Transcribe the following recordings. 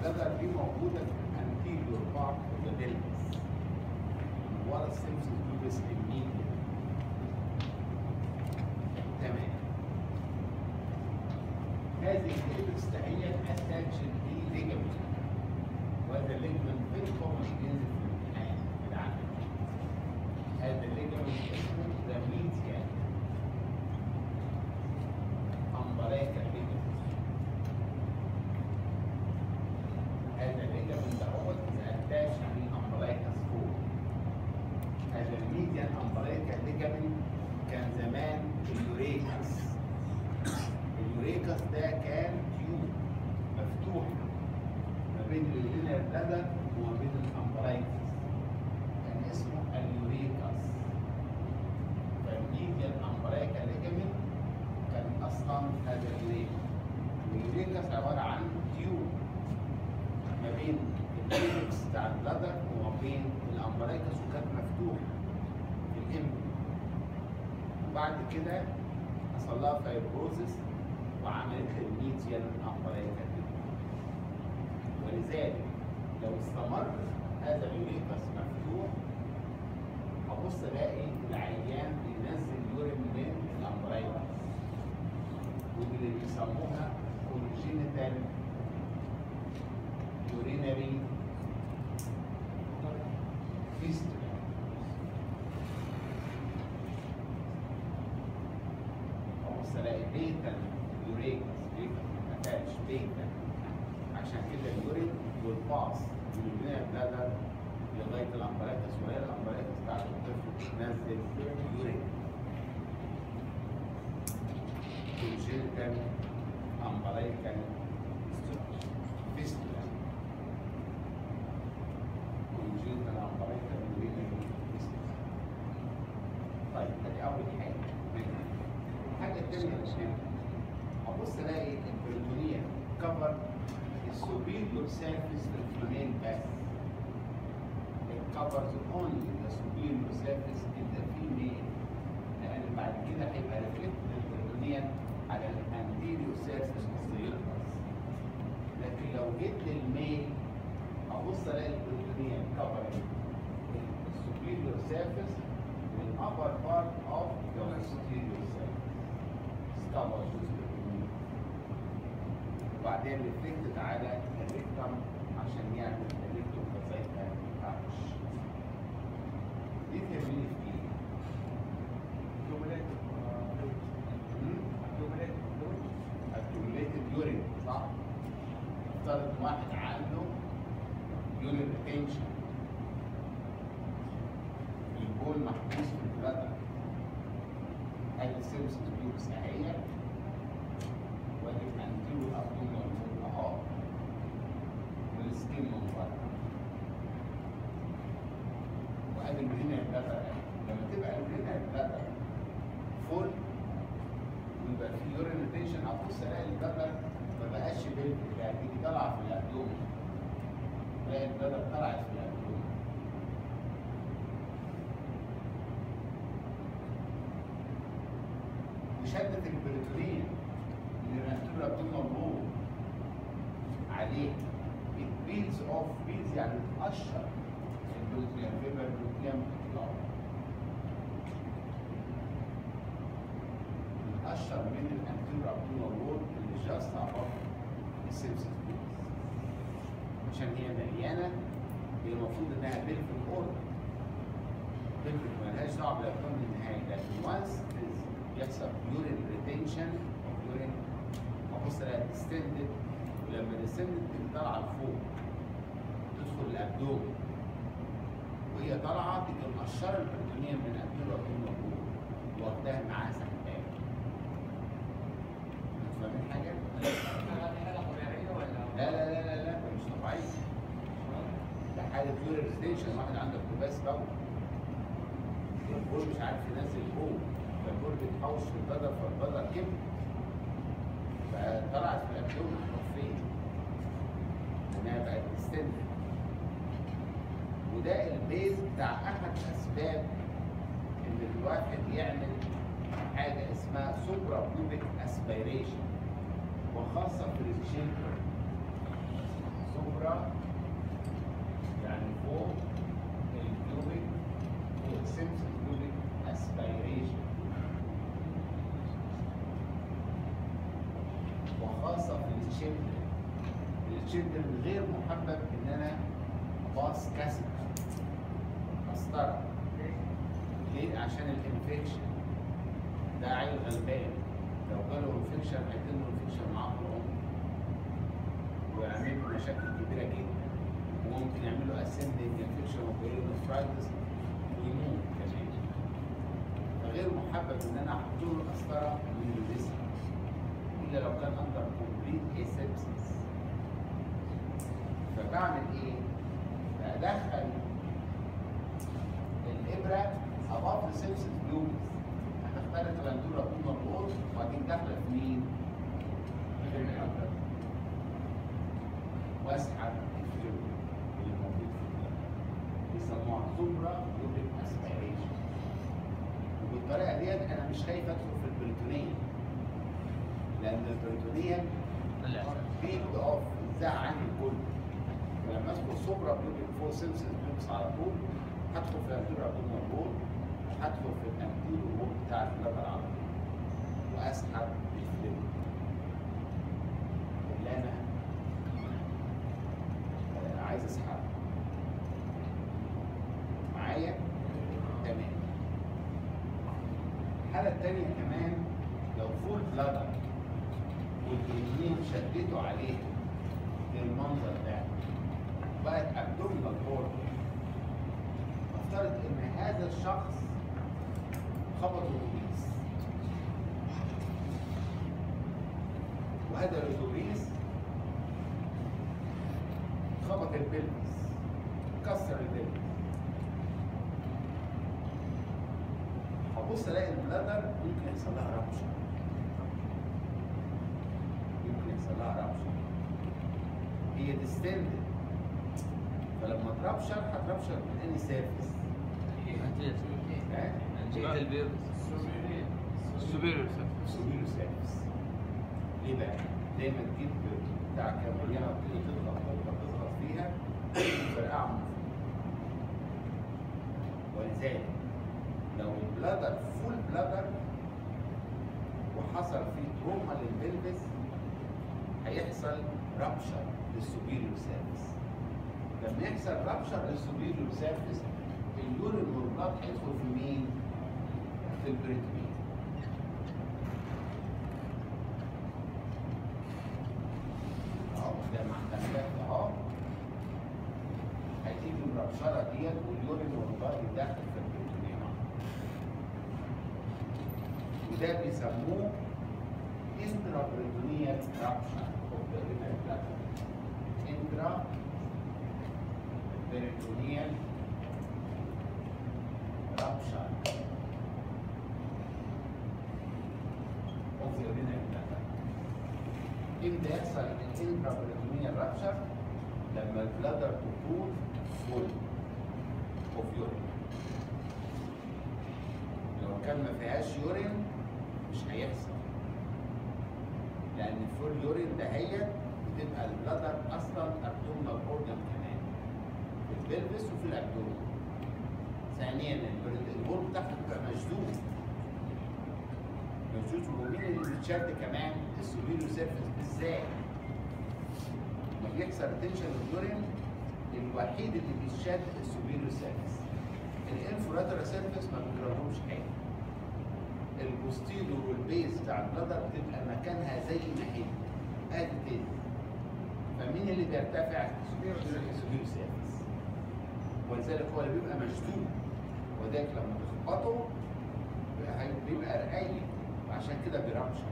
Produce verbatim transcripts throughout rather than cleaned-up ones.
البلدر دي موجوده في الانتيريور بارت اوف ذا بلفس ورا السيمسون بيوبس الميديا. تمام. هذه البلفس هي اتاتشد لليجمنت، وهذا الليجمنت فيري كومن ينزل في الامتحان بالعكس. هذا الليجمنت اسمه ذا ميديان امبريكال ليجمنت. هذا الليجمنت دوت اتاتش للامبريكاس فوق. هذا الميديان امبريكال ليجمنت كان زمان اليوريكاس. اليوريكاس ده كان تيوب مفتوح ما بين اليورينال بلادر وما بين الامبريكاس، كان اسمه اليوريكاس. فالميديان امبريكال ليجمنت كان اصلا هذا اليوريكاس. اليوريكاس عباره عن تيوب ما بين الليبكس بتاع البلادر وما بين الامبريكاس، وكانت مفتوحه في الام. وبعد كده حصل لها فايبروزس وعملت الميديان امبريكال. ولذلك لو استمر هذا اليوريكاس مفتوح هبص الاقي العيان بينزل يورين من الامبريكاس، ودي اللي بيسموها كونجينيتال يورينري فيستولا. هبص الاقي بيتا يوريكاس بيتا ما كانش بيتا، عشان كده اليورين والباص من اليورينال بلادر لغايه الامبريكاس، وهي الامبريكاس بتاعت الطفل بتنزل يورين. كونجينيتال امبريكال فيستولا. كونجينيتال امبريكال يورينال فيستولا. طيب ادي اول حاجه. الحاجه الثانيه يا شباب، هبص الاقي البريتونيا كفر السوبيريور سيرفيس للفيميل بس. It covers only the superior surface in the female، لأن بعد كده هيبقى ريفلكت البريتونيا على الانتيريور سيرفيس الصغير بس. لكن لو جيت للميل هبص الاقي البريتونيا كفر السوبيريور سيرفيس والأبر بارت أوف ذا posterior surface. استوى وبعدين ريفلكتد على الريكتم عشان يعمل الريكتوم فازايتا ارش. دي تهمني في ايه؟ accumulated urine، صح؟ افترض واحد عنده يورين ريتنشن، البول محبوس في البلادر، هذه السيمسونز بيوبس اهي، وادي الانتيريور ابدومينال وول اهو، والسكين من بره، وادي اليورينال بلادر. لما تبقى اليورينال بلادر فول ويبقى في يورين ريتنشن، هبص الاقي البلادر ما بقاش بيلفي، بقى تيجي طالعه في الابدومين، تلاقي البلادر طلعت في الابدومين. وشدت البريتونيا من الانتيريور ابدومينال وول عليه، it peels off، peels يعني بتقشر البريتونيا، فيبر البريتونيا بتطلع بتقشر من الانتيريور ابدومينال وول اللي جاست above السيمسونز بيوبس، عشان هي مليانه. هي المفروض انها بيلفيك اورجن، بيلفيك مالهاش دعوه بالابدومين النهائي، لكن وانس يحصل يورين ريتنشن او يورين هبص الاقيها ديستندد، ولما ديستندد تيجي طالعه لفوق تدخل الابدومين، وهي طالعه تيجي مقشره البريتونيا من الانتيريور ابدومينال وول واخداها معاها سحبايه. انتوا فاهمين حاجه؟ دي حاجه طبيعيه ولا؟ لا لا لا لا لا مش طبيعيه. ده حاله يورين ريتنشن، واحد عنده كوباس بول، البول مش عارف ينزل بول، فالبول بيتحوش في البدر، فالبدر كبر فطلعت في الابدومين حرفيا انها بقت تستند. وده البيز بتاع احد اسباب ان الواحد يعمل حاجه اسمها سوبرا بيوبيك اسبيريشن، وخاصه في الشيلدرن. سوبرا يعني فوق البيوبيك فوق سيمسس بيوبيك اسبيريشن، وخاصة في التشيلدرن. التشيلدرن غير محبب ان انا باص كاسيت مسطرة. ليه؟ عشان الانفكشن. ده عيل غلبان لو جاله انفكشن هيتم انفكشن معاه طول عمره ويعمل له مشاكل كبيرة جدا، وممكن يعمل له اسندنج انفكشن وبيرينوفرايتس ويموت كمان. فغير محبب ان انا احط له القسطرة ويلبسها الا لو كان اندر كومبليت اسيبسيس. فبعمل ايه؟ بدخل الابره اباف سيبسيس بلوز، هتخترق الانتورا بوما بلوز وبعدين داخله في مين؟ في الابره، واسحب الفلويد اللي موجود في الابره، بيسموها سوبرا بيوبيك اسبيريشن. وبالطريقه ديت انا مش خايف ادخل في البريتونيه، لان البريتونيه بيبد اوف ازاي عني الكل. فلما ادخل سوبرا بيوبيك فوق سيبسيس بلوز على طول هدخل في الانتيرو ابدومينال وول، هدخل في الانتيرو وول بتاع البلادر على طول واسحب الفلويد اللي انا عايز اسحبه. معايا؟ تمام. الحالة التانية كمان لو فول بلادر والبروتين شدته عليه للمنظر ده بقت ابدومينال وول، افترض ان هذا الشخص خبط الاتوبيس، وهذا الاتوبيس خبط البلبس كسر البلبس. هبص الاقي البلادر ممكن يحصل لها ربشه، ممكن يحصل لها ربشه. هي ديستندد، فلما تربشر هتربشر من اني سيرفيس؟ منطقة البيرس السوبيريور سيرفيس. السوبيريور سيرفيس. ليه بقى؟ دايما تجيب بتاع كاميريا وتيجي تضغط تضغط تضغط فيها تفرقع من فوق. ولذلك لو البلادر فول بلادر وحصل فيه تروما للبلبس هيحصل رابشر للسوبيريور سيرفيس. لما يحصل رابشر للسوبيريور سيرفيس اليورين والبلاد هيدخل في مين؟ في البريتونيوم. اهو ده معتمدات اهو، هتيجي الرابشره ديت واليورين والبلاد داخل في البريتونيوم، وده بيسموه انترا بريتونيال رابشر اوف ذا رينال بلادر. انترا بريتونيال رابشر اوف ذا رينال بلادر. امتى يحصل الانترا بريتونيال رابشر؟ لما البلادر تكون فول اوف يورين. لو كان ما فيهاش يورين مش هيحصل، لان الفول يورين دهيت بتبقى البلادر اصلا ابدومينال اورجان كمان في البلبس وفي الابدومين. ثانيا البول بتاعته بتبقى مشدود مشدود ومين اللي بيتشد كمان؟ السوبيريور سيرفيس بالذات. لما بيحصل تنشن اليورين الوحيد اللي بيتشد السوبيريور سيرفيس. الانفراتورا سيرفيس ما بيجرالهمش حاجه. البوستيريور والبيز بتاع البلادر بتبقى مكانها زي ما هي ادي كده. فمين اللي بيرتفع؟ السوبيريور سيرفيس. ولذلك هو اللي بيبقى مشدود، وذاك لما تخبطه بيبقى رقيق وعشان كده بيربشر.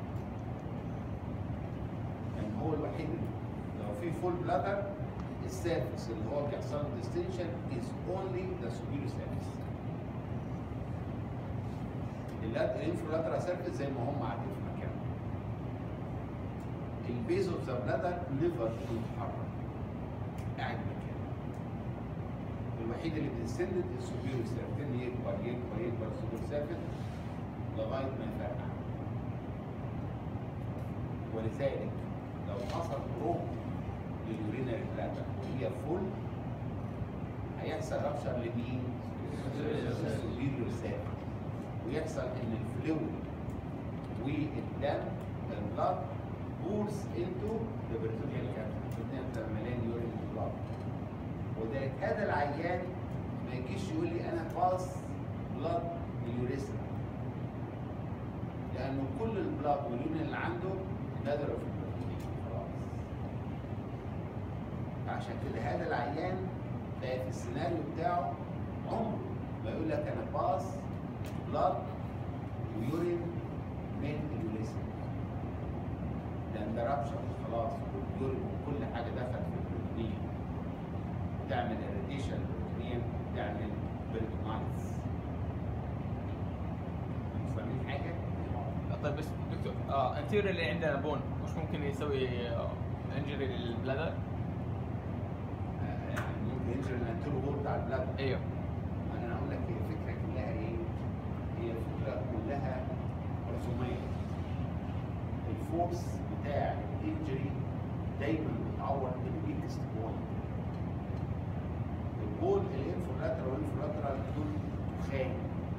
يعني هو الوحيد لو في فول بلادر السيرفيس اللي هو بيحصل له ديستنشن از اونلي ذا سوبيريور سيرفيس. الانفراتورا سيرفيس زي ما هم قاعدين في مكانهم. البيز اوف ذا بلادر نيفر بيتحرك، قاعد مكانه. الوحيد اللي بيتسند السوبيريور سيرفيس، يكبر يكبر يكبر السوبيريور سيرفيس لغايه ما يفرقع. ولذلك لو حصل بروك لليورينري بلادر وهي فول هيحصل رابشر لمين؟ السوبيريور سيرفيس، ويحصل ان الفلويد والدم البلاد بورس انتو ذا بريتونيال كافيتي، انت مليان يورين بلاد. وذلك هذا العيان ما يجيش يقول لي انا باص بلاد اليوريثرا، لانه كل البلاد واليورين اللي عنده نادر في البريتونيال خلاص. فعشان كده هذا العيان بقى في السيناريو بتاعه عمره ما يقول لك انا باص بلاد ويورين من اليوريثرا، لان ده رابشر خلاص، واليورين وكل حاجه دخلت في البريتونيال تعمل اريتيشن للبريتونيال، تعمل بريتونايتس. انتوا فاهمين حاجه؟ طيب بس دكتور آه انتيريور اللي عندنا بون مش ممكن يسوي آه انجري للبلادر؟ آه يعني ممكن ينزل الانتيرو وول بتاع البلاد. ايوه. انا هقول لك هي الفكره كلها ايه؟ هي الفكره كلها رسوميه. الفورس بتاع الانجري دايما بتعور الويكست بوينت. البول الانفولاترال والانفولاترال دول تخان،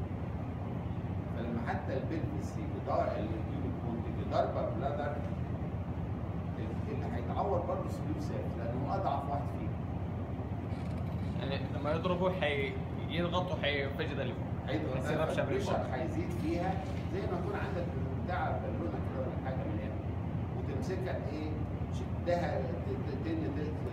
فلما حتى البلفس يجي ضربه بلادر اللي هيتعور برضه سلوك سيرف لانه اضعف واحد فيهم. يعني لما يضربوا حي يضغطوا حيفجر اللي هيضغط البريشر هيزيد فيها، زي ما يكون عندك بتاع بالونه كده ولا حاجه من هنا وتمسكها ايه شدها تن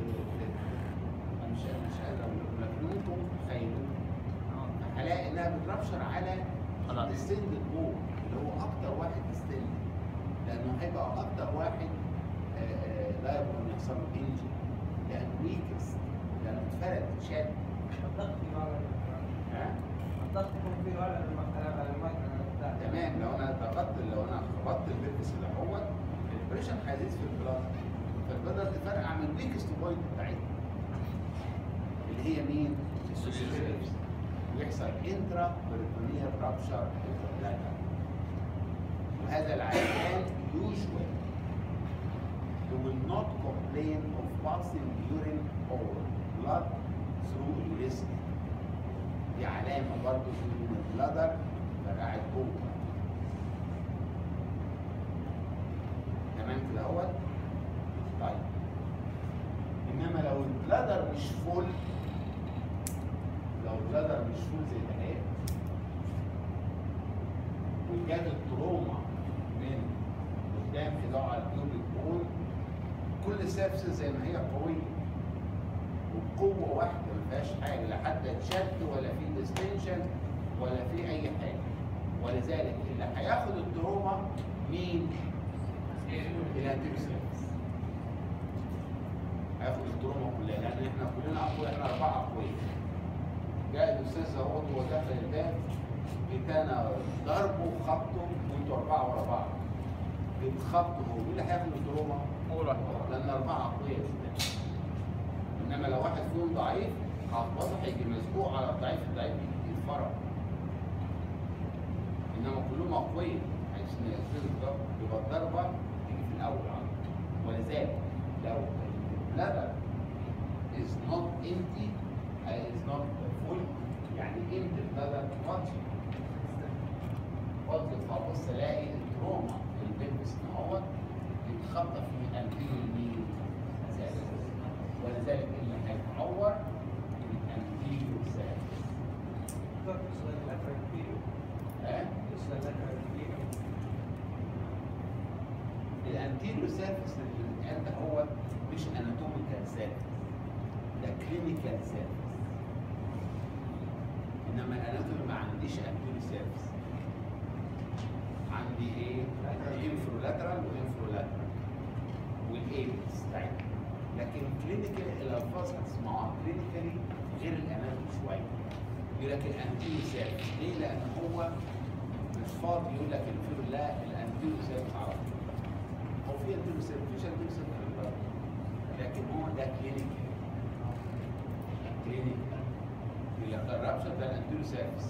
مش مش قادر اقول لكم، لكن انتم تخيلوا هلاقي انها بتربشر على الستند بول اللي هو اكتر واحد ستند، لانه هيبقى اكتر واحد لا يبقى ان يحصل له انجري لانه ويكست، لانه اتفرد شد. الضغط في ورا ها؟ الضغط يكون في ورا المكنه. تمام، لو انا ضغطت لو انا خبطت البلفس اللي هو البريشر هيزيد في البلاد، فالبلاد تفرقع من الويكست بوينت بتاعتها اللي هي مين؟ السوبيريورز، ويحصل انترا بريتونيال رابشر بلادر. وهذا العيان usually you will not complain of passing urine or blood through urethra. دي علامة برضه ان البلادر فرقعت جوه. تمام كده اهوت؟ طيب. انما لو البلادر مش فول، لو البلادر مش فول زي ده اهي وجات التروما من قدام كده على البيوبيك بون، كل سيرفس زي ما هي قويه وبقوه واحده ما فيهاش حاجه، لا حتى تشد ولا في ديستنشن ولا في اي حاجه. ولذلك اللي هياخد التروما مين؟ الانتيريور سيرفس. هياخد التروما كلها لان احنا كلنا اقوياء، احنا اربعه اقوياء. جاء الاستاذ اهوت وهو داخل الباب ادانا ضربه وخبطه وانتوا اربعه ورا بعض. بتخبطوا هو مين اللي هياخد التروما؟ اول واحد. لان اربعه اقوياء جدا. انما لو واحد فيهم ضعيف هخبطه هيجي مسبوق على الضعيف، الضعيف يتفرج. انما كلهم اقوياء عشان ينفذوا الضرب، يبقى الضربه تيجي في الاول على طول. ولذلك لو البلادر is not empty is not full، يعني empty البلادر فاضي فاضي، فبص الاقي التروما في البلفس اهوت بيتخطف من الانتيريور مين؟ ولذلك اللي هيتعور الانتيريور سيرفس. ها؟ الانتيريور سيرفس اللي بيتقال ده هو مش اناتوميكال سيرفس، ده كلينيكال سيرفس. انما الاناتومي ما عنديش انتيريور سيرفس، عندي ايه؟ انفرولاترال وانفرولاترال والايبكس بتاعتها. لكن كلينيكال الالفاظ هتسمعوها كلينيكالي غير الاناتومي شويه. يقول لك الانتيريور سيرفس، ليه؟ لان هو مش فاضي يقول لك الفيرو، لا الانتيريور سيرفس على طول. هو في انتيريور سيرفس، مفيش انتيريور سيرفس، لكن هو ده كلينيكال. كلينيكال اللي الرابشر ده الانتيريور سيرفس.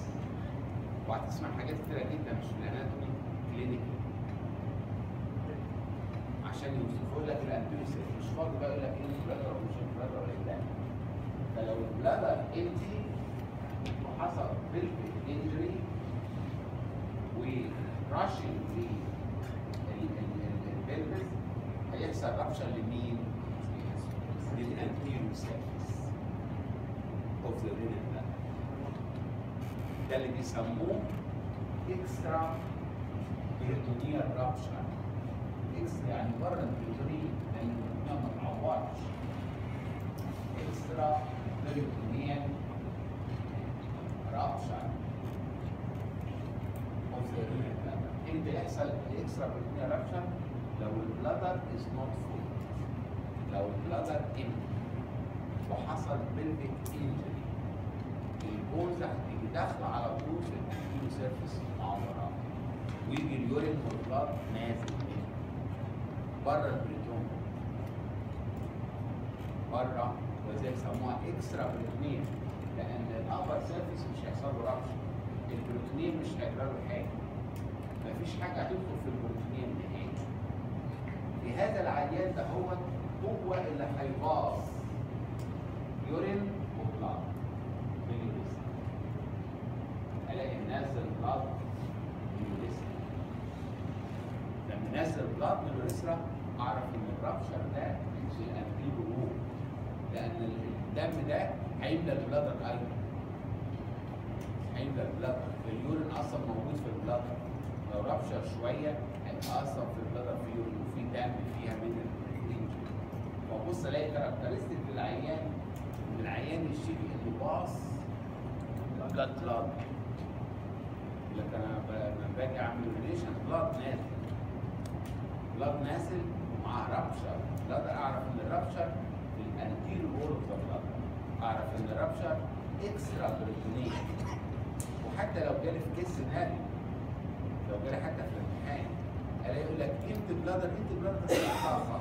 وهتسمع حاجات كتيره جدا مش في الاناتومي كلينيكال. عشان يوصفوا يقول لك الانتيريور سيرفيس، مش فاضي بقى يقول لك ايه البلادر ولا مش البلادر ولا ايه. فلو البلادر امتي وحصل بلفيك انجري وراشنج للبلفس هيحصل رابشر لمين؟ للانتيريور سيرفيس اوف ذا رينال بلادر. ده اللي بيسموه اكسترا بيريتونيال رابشر. اكسترا يعني بره البيريتونيال لان البيريتونيال ما تعورش. اكسترا بيريتونيال رابشر اوف ذا رينال بلادر. امتى يحصل الاكسترا بيريتونيال رابشر؟ لو البلادر از نوت فول. لو البلادر امتي وحصل بلفيك انجري البونز هتيجي داخله على طول في الانتيريور سيرفيس معوره ويجي اليورين والبلاد نازل منه بره البريتون بره، وزي يسموها اكسترا بريتونيل لان الابر سيرفيس مش هيحصل له رابش. البريتونيل مش هيجرى له حاجه، مفيش حاجه هتدخل في البريتونيل نهائي. في هذا العيان ده هو هو اللي هيباص يورين وبلاد من الجسم. الاقي نازل بلاد من الجسم. لما نازل بلاد من الرسرة اعرف ان الرابشر ده في الانتيريور وول، لان الدم ده هيملى البلادر ايضا. هيملى البلادر، اليورين اصلا موجود في البلادر. لو رابشر شويه هيبقى اصلا في البلادر في يورين وفي دم فيها من الانجري. وابص الاقي كاركترستيك للعيان ان العيان يشتكي انه باص بلاد بلاد. لكن انا لما باجي اعمل ريليشن بلاد نازل بلاد نازل ومعاه رابشر بلاد، اعرف ان الرابشر في الانتيريور وول اوف ذا بلاد. اعرف ان الرابشر اكسترا بريتونيل. وحتى لو جالي في كيس نادي، لو جالي حتى في الامتحان الاقي يقول لك انت بلادر انت بلادر بس خطا.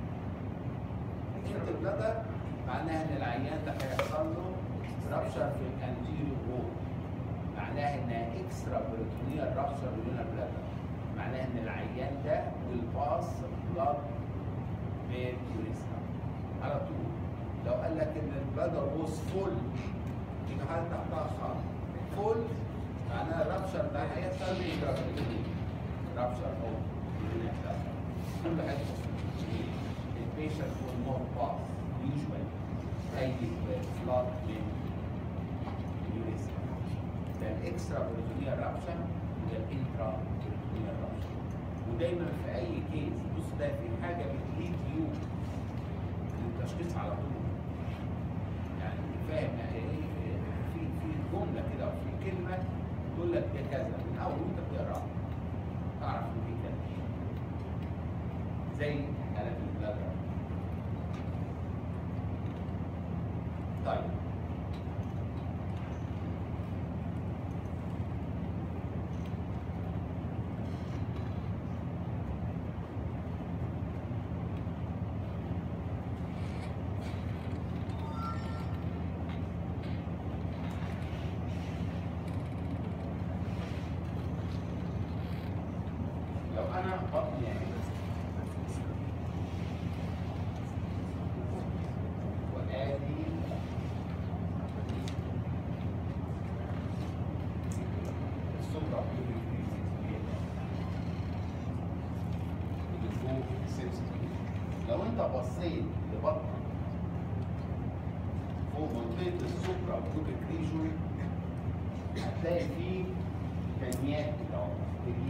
انت بلادر معناها ان العيان ده هيحصل له رابشر في الانتيريور وول، معناها انها اكسترا بريتونيال رابشر للرينال بلادر، معناها ان العيان ده والباص بلاد باليوريثرا على طول. لو قال لك ان البلادر ووز فول يبقى حاجه تحتها خط. فول معناها الرابشر ده هيحصل اكسترا بريتونيال رابشر او الرينال بلادر. كل حاجه البيشنت will not pass usually هيجي بلاد من اليوريثرا. ده الاكسترا بريتونيال رابشر وده الانترا بريتونيال رابشر. ودايما في اي كيس بص ده في حاجه بتليد يو للتشخيص على طول. يعني فاهم يعني ايه؟ في في جمله كده او في كلمه تقول لك ده كذا من اول وانت بتقراها تعرف ان دي كذا. زي حالات البلادر. طيب لو انا بطني وادي السوبرا اللي فوق السيبسس، لو انت بصيت لبطنك فوق منطقه السوبرا بيوبيك ريجون هتلاقي فيه تنميات كده اهو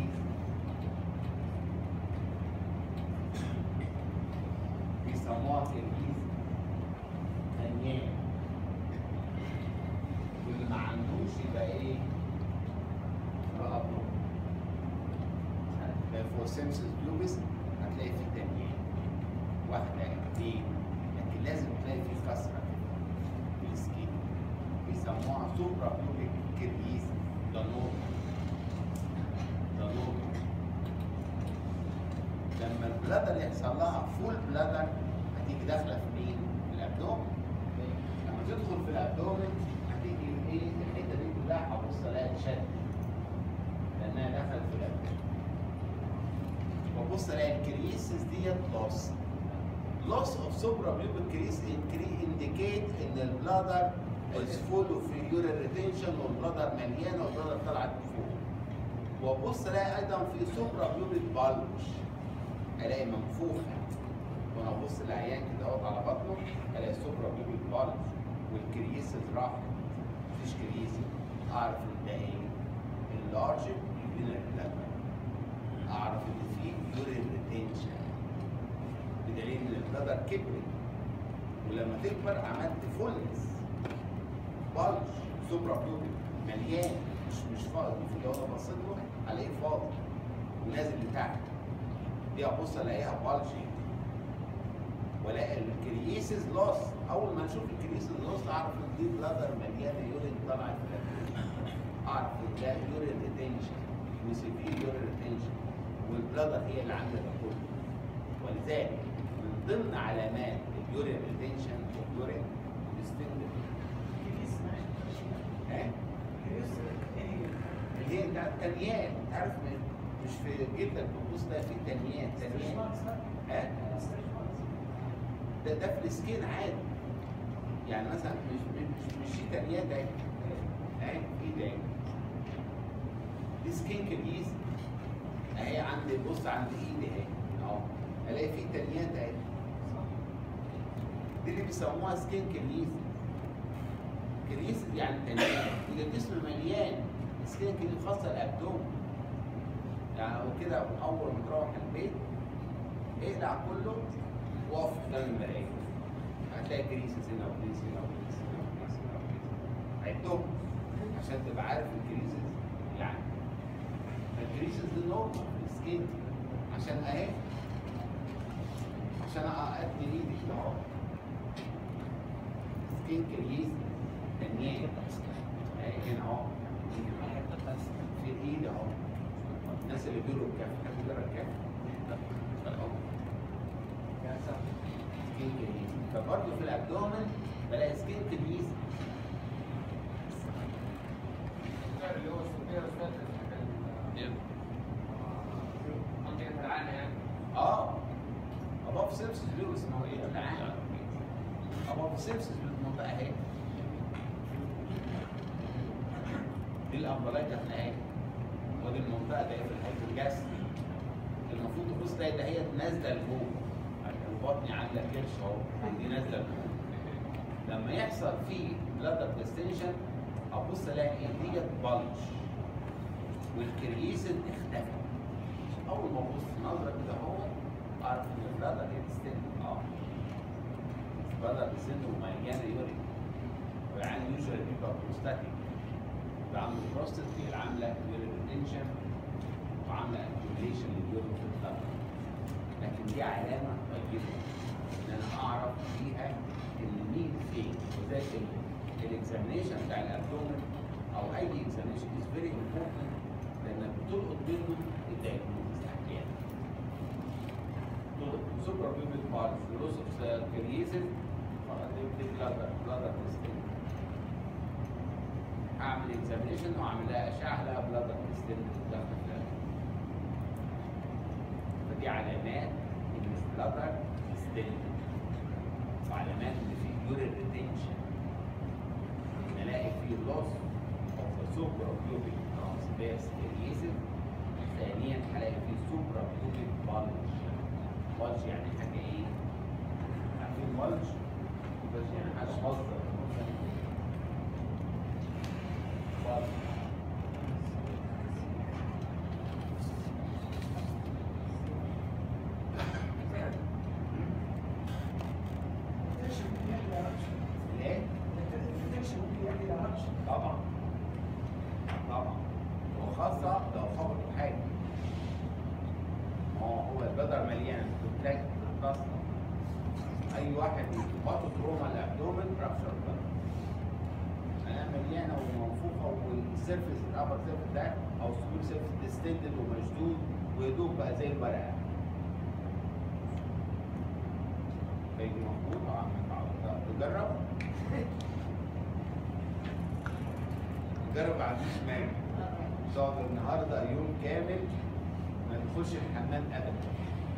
بيسموها تركيز تنميات. واللي ما عندوش يبقى ايه؟ بقى بلوك. فوق سيمسس بلوبس هتلاقي فيه تنميات واحده اثنين، لكن لازم تلاقي فيه كسره في السكين. بيسموها سوبرا بلوبيك كيرجيز. ده نورمال ده نورمال. لما البلادر يحصل لها فول بلادر هتيجي داخله في مين؟ في الابدومن. لما تدخل في الابدومن هتيجي ايه؟ الحته دي كلها هبص الاقيها اتشد لانها دخلت في الابدومن. وابص الاقي الكريسز ديت لوس. loss of suprapubic crease indicate ان البلادر is full of urine retention والبلادر مليانه والبلادر طلعت فوق. وابص الاقي ايضا في suprapubic bulge، الاقي منفوخه. وانا ابص للعيان كده اهوت على بطنه الاقي suprapubic bulge والكريسز راحت، مفيش كريسز. اعرف ان ده ايه؟ اللارج يورينال بلادر. اعرف ان في urine retention بدليل ان البلادر كبرت، ولما تكبر عملت فولنس بلج سوبرابيوبيك مليان، مش مش فاضي. المفروض لو انا بصيت له الاقيه فاضي ونازل لتحت. دي ابص الاقيها بلجي، والاقي الكرييسز لوس. اول ما اشوف الكرييسز لوس اعرف ان دي بلادر مليانه يورين طالعه في الابدومين. اعرف ان ده يورين ريتنشن وسيفير يورين ريتنشن، والبلادر هي اللي عامله ده كله. ولذلك من ضمن علامات اليورين ريتنشن واليورين ديستنجل ها؟ اللي هي بتاعت التنيات، انت عارف مش في جلدك بتبص ده في تنيات تنيات ها؟ ده ده في السكين عادي. يعني مثلا مش مش مش في تنيات اهي اهي ايه ده؟ دي سكين كريز اهي عندي، بص عند ايدي اهي اهو الاقي في تنيات اهي. دي اللي بيسموها سكين كريز. كريز يعني تنيات، الجسم مليان سكين كريز خاصه الابدوم. يعني وكده اول ما تروح البيت اقلع كله وقف قدام المرايه هتلاقي كريسز هنا وكريسز هنا وكريسز هنا وكريسز هنا وكريسز عدهم عشان تبقى عارف الكريسز. يعني الكريسز دي نورمال في السكين عشان اهي، عشان اتني ايدي كده اهو سكين كريز تنيات اهي هنا اهو في الايد اهو. الناس اللي بيقولوا الكف، حد بيقرا الكف اهو سكين كريز. فبرضه في الابدومن بلاقي سكين كريز. اللي هو السوبير منطقة العانة يعني. اه اباف سيبسس له اسمه ايه؟ العانة. اباف سيبسس المنطقة اهي. دي الامبلايكا اهي. ودي المنطقة ده في الحيط الجسدي. المفروض تبص تلاقي ده هي نازلة لفوق. بطني عامله كرش اهو، دي نازله لفوق. لما يحصل فيه بلادر ديستنشن ابص الاقي ديت بلج والكرييسن اختفت. اول ما ابص نظره كده اهو اعرف ان البلادر هي ديستنشن. اه البلادر ديستنشن ومليانه يورين، ويعني يوجوالي بيبقى بروستاتيك. يبقى عنده بروستات هي اللي عامله يورين ريتنشن وعامله اكيوميليشن لليورين في البلادر. لكن دي علامه طيبه ان انا اعرف فيها الميل فين. وذلك الاكزامينشن بتاع الابدومن او اي اكزامينشن از فيري امبورتنت، لانك بتلقط منه الدايجنوستس احيانا. تلقط سوبر بيبل بارز لوس اوف كرييسن دي بلادر بلادر تيستنج. اعمل اكزامينشن واعمل لها اشعه لها بلادر تيستنج داخل البلاد. فدي علامات ان البلادر ستيل، وعلامات ان في يورين ريتنشن. نلاقي في لوس اوف ذا سوبرا بيوبيك ترانسفيرس كرييسن. ثانيا هلاقي في سوبرا بيوبيك بالج. بالج يعني حاجه ايه؟ عارفين بالج؟ بالج يعني حاجه مصدر بالج. طبعا طبعا وخاصة لو خبطوا حاجة. ما هو هو البدر مليان بتلاقي بتتكسر. أي واحد يخبطه تروما الأبدومن رابشر البدر. أنا مليانة ومنفوخة والسيرفس الأبر سيرفس ده أو السوبر سيرفس ديستندد ومشدود ويدوب بقى زي الورقة. فيجي مفروض تجرب جرب على الشمال. تقعد النهارده يوم كامل ما تدخلش الحمام ابدا.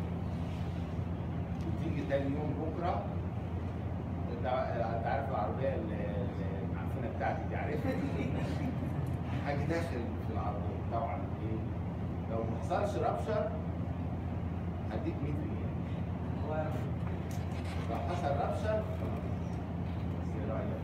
وتيجي تاني يوم بكره انت انت عارف العربيه اللي- المعفنه بتاعتي دي عارفها؟ حاجه داخل في العربيه طبعا ايه؟ لو ما حصلش ربشر هديك مية ريال. الله يرحمه. لو حصل ربشر خلاص. بس ايه رايك؟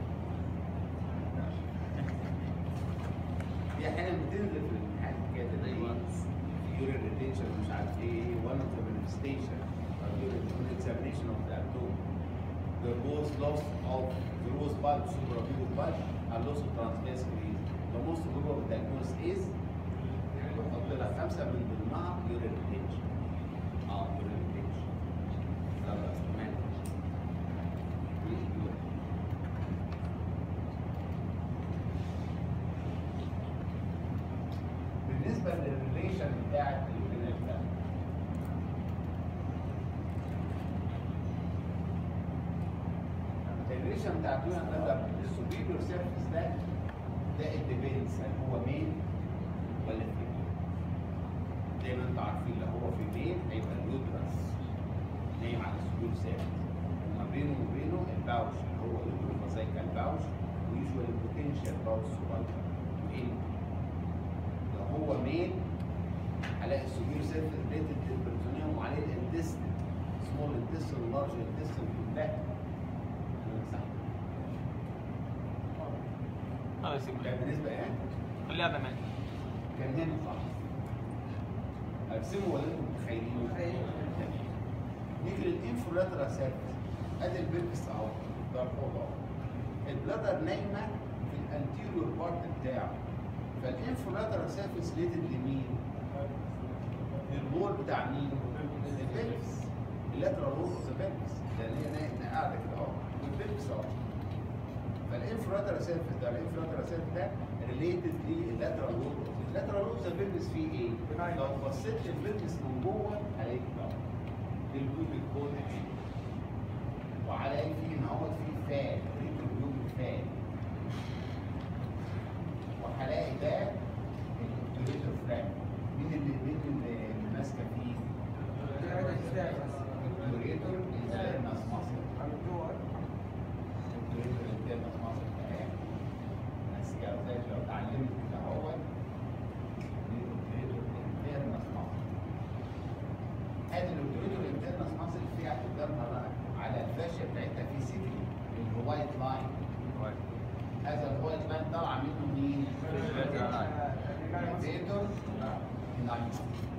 دي احيانا بتنزل في الامتحان كده ايه؟ يورين ريتنشن مش عارف ايه one of the manifestation of urine examination of the abdomen. The most loss of the rose bulb, suprapubic bulb, and loss of transverse crease. The most probable diagnosis is بحط لها خمسة من ضمنها urine retention. اه urine retention. يلا تمام. بالنسبة للريليشن بتاعت اليورينال بلاد الريليشن بتاعت اليورينال بلاد السوبيريور سيرفيس ده ده الديبينس هل هو ميل ولا فيميل. زي ما انتم عارفين لو هو فيميل هيبقى اليوترس نايم على السوبيريور سيرفيس وما بينه وبينه الباوش اللي هو اليوتروفازايكال باوش ويوجوال بوتنشال باوش صغير وايه هو ميل هلاقي السوبير سيرفيس ريتد للبرتونيوم وعليه الانتستين سمول انتستين ولارج انتستين في الباك. هذا سيبه ده بالنسبه ايه؟ خليها بمان. كان هنا صح. ارسمه ولا انتم متخيلين؟ نيجي للانفولاترال سيرفيس ادي البلبس اهو ده الحوض اهو. البلادر نايمه في الانتيريور بارت بتاعه. فالانفولاترال سيرفيس ريتد لمين؟ البول بتاع مين؟ البلبس. اللاترال وول اوف ذا بلبس لان هي نايمه قاعده كده اهو والبلبس اهو. فالانفولاترال سيرفيس ده الانفولاترال سيرفيس ده ريليتد لللاترال وول. اللاترال وول اوف ذا بلبس فيه ايه؟ لو بصيت للبلبس من جوه هلاقي كده البيوبيك بون اهي. وهلاقي فيه ان هو فيه فات ريتو بيوبيك فات. وهلاقي ده الكوريتور فلاج. مين اللي مين اللي ماسكه فيه؟ الكوريتور انترنس ماسل. الكوريتور انترنس ماسل تمام. ماسكه زي لو اتعلمت كده اهوت الكوريتور انترنس ماسل. ادي الكوريتور انترنس ماسل فيها قدامها بقى على الفاشيه بتاعتها في سيتي اللي هو وايت لاين. هذا الوايت لاين طالع منه مين؟ ليفيتور نايموس.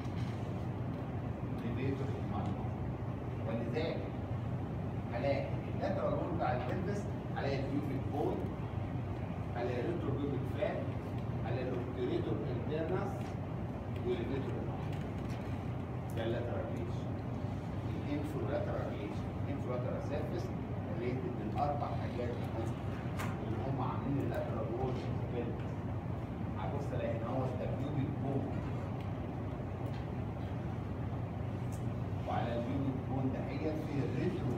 ليفيتور نايموس. ولذلك هلاقي اللاترال وول بتاع البلبس هلاقي البيوبيك بون هلاقي الريترو بيوبيك فات هلاقي الاوبتريتور انترنس والليفيتور نايموس. ده اللاترال ريليشن. الانفولاترال ريليشن. الانفولاترال سيرفيس ريليتد للاربع حاجات اللي هم عاملين اللاترال وول بلبس. هبص الاقي ان هو البيوبيك بون وعلى البيوبيك بون ده هي فيه الريترو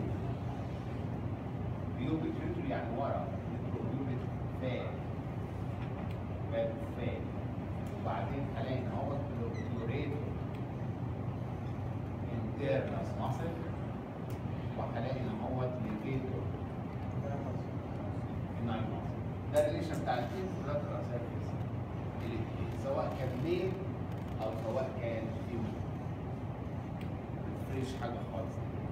بيوبيك ريترو يعني ورا ريترو بيوبيك فات فات فات. وبعدين هلاقي ان هو الكلوريتور انترنس ماسل وهلاقي ان هو ليفيتور ناين ماسل. ده الريليشن بتاع الانفولاترال سيرفيس سواء كان ميل او سواء كان فيميل. مفيش حاجه خالص.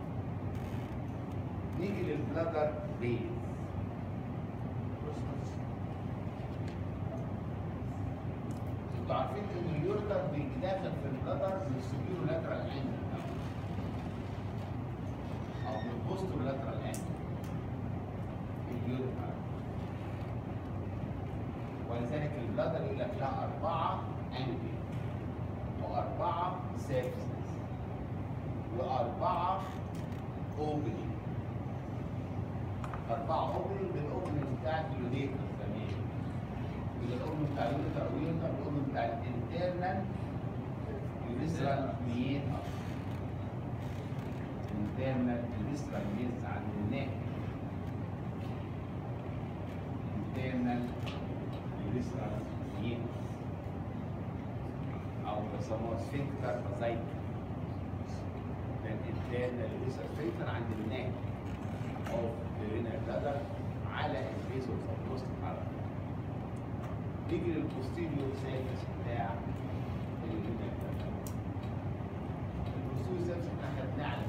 نيجي للبلادر بيز. انتوا عارفين ان اليورتر بيتداخل في البلادر من السوبيرو لاترال انجل او من البوستو لاترال انجل. اليورتر ولذلك البلادر يقول لك لها أربعة أنجل وأربعة سيرفيسز وأربعة أوبننج. أربعة أوبننج بالأوبننج بتاع اليوديتر كمان. بالأوبننج بتاع اليوديتر ويوتر بالأوبننج بتاع الانترنال يوريثرال ميتا. انترنال يوريثرال ميتا عند النك. انترنال يوريثرال ميتا. أو بيسموها سفنكتر فازايكل. ده الانترنال سفنكتر عند الناك اوف يورينال بلادر على البيز اوف ذا بروستات على تيجي للبوستيريور سيرفيس بتاع اليورينال بلادر. البوستيريور سيرفيس احنا خدناه على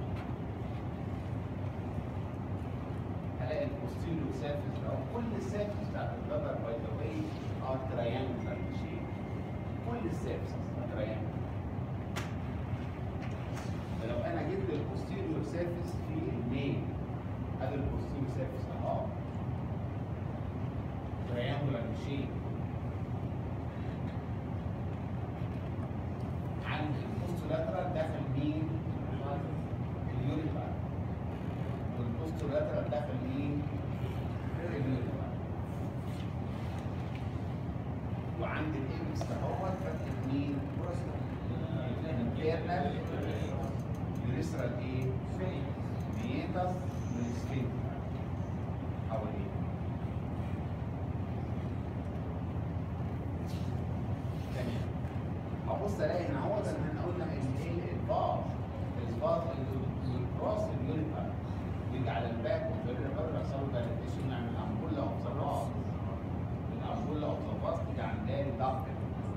هلاقي البوستيريور سيرفيس ده كل السيرفيس بتاعت البلادر باي ذا واي ار تريانجلر شيب. كل السيرفيس تريانجلر. فلو انا جبت البوستيريور سيرفيس في الميل ادي البوستيريور سيرفيس اهو تريانجلر شيب. عند البوستولاترال داخل مين؟ اليوريثرا. والبوستولاترال داخل مين؟ اليوريثرا. وعند الإبس اهوت فاتح مين؟ الانترنال يوريثرال ايه؟ ميتاس من السفنكتر حواليه. تمام. هبص الاقي هنا اهوت ان احنا قلنا ان ايه الباص الباص الكروس اليوريثرا يجي على الباك والفيرتبرا يحصل له دايليتيشن نعمل امبولا اوبزرفاس. الامبولا اوبزرفاس تيجي عندها ضغط.